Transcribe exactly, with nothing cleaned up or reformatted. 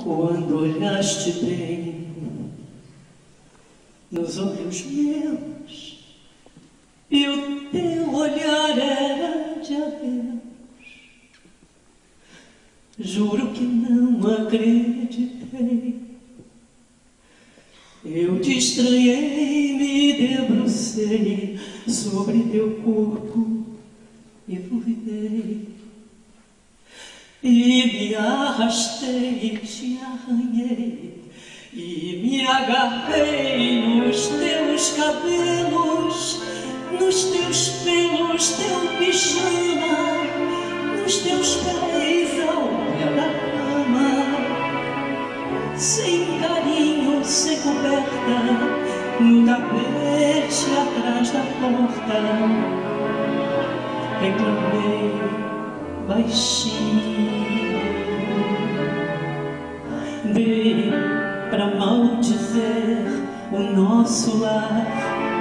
Quando olhaste bem nos olhos meus, e o teu olhar era de adeus, juro que não acreditei. Eu te estranhei, me debrucei sobre teu corpo e duvidei, e me arrastei e te arranhei, e me agarrei nos teus cabelos, nos teus pelos, teu pijama, nos teus pés ao pé da cama, sem carinho, sem coberta, no tapete atrás da porta. Reclamei baixinho, dei pra maldizer o nosso lar.